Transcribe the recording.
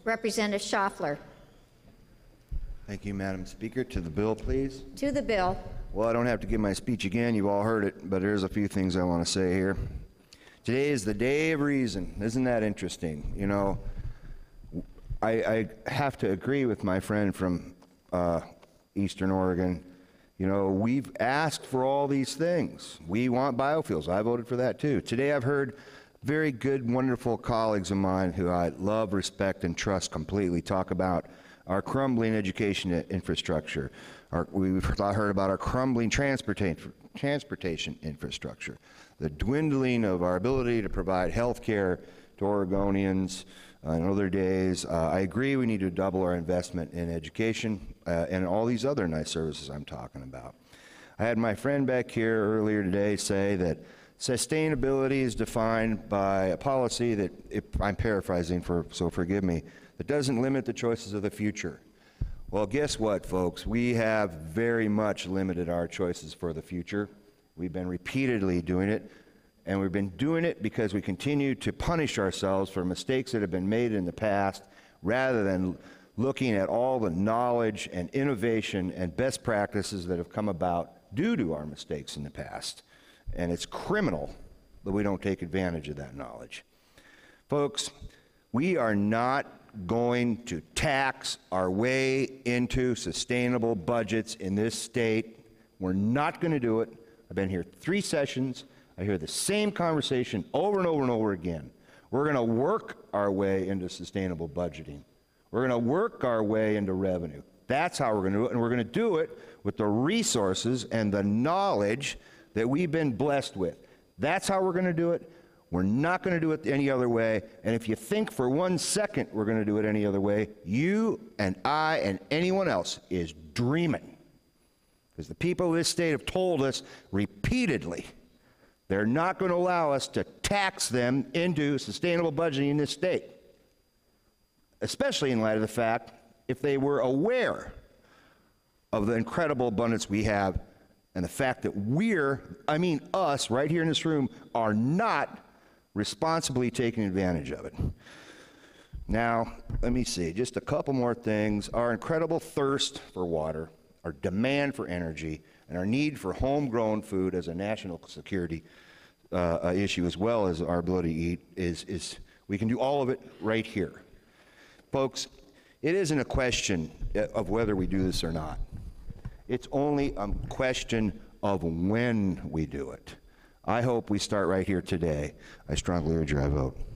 Representative Schaufler. Thank you, Madam Speaker. To the bill, please. To the bill. Well, I don't have to give my speech again. You've all heard it, but there's a few things I want to say here. Today is the day of reason. Isn't that interesting? You know, I have to agree with my friend from Eastern Oregon. You know, we've asked for all these things. We want biofuels. I voted for that too. Today I've heard very good, wonderful colleagues of mine who I love, respect, and trust completely talk about our crumbling education infrastructure. We've heard about our crumbling transportation infrastructure, the dwindling of our ability to provide health care to Oregonians in other days. I agree we need to double our investment in education and all these other nice services I'm talking about. I had my friend back here earlier today say that sustainability is defined by a policy that, if I'm paraphrasing, so forgive me, that doesn't limit the choices of the future. Well, guess what, folks? We have very much limited our choices for the future. We've been repeatedly doing it, and we've been doing it because we continue to punish ourselves for mistakes that have been made in the past, rather than looking at all the knowledge and innovation and best practices that have come about due to our mistakes in the past. And it's criminal that we don't take advantage of that knowledge. Folks, we are not going to tax our way into sustainable budgets in this state. We're not going to do it. I've been here 3 sessions. I hear the same conversation over and over and over again. We're going to work our way into sustainable budgeting. We're going to work our way into revenue. That's how we're going to do it, and we're going to do it with the resources and the knowledge that we've been blessed with. That's how we're going to do it. We're not going to do it any other way, and if you think for 1 second we're going to do it any other way, you and I and anyone else is dreaming. Because the people of this state have told us repeatedly they're not going to allow us to tax them into sustainable budgeting in this state, especially in light of the fact if they were aware of the incredible abundance we have and the fact that us right here in this room, are not responsibly taking advantage of it. Now, let me see, just a couple more things. Our incredible thirst for water, our demand for energy, and our need for homegrown food as a national security issue, as well as our ability to eat, we can do all of it right here. Folks, it isn't a question of whether we do this or not. It's only a question of when we do it. I hope we start right here today. I strongly urge your vote.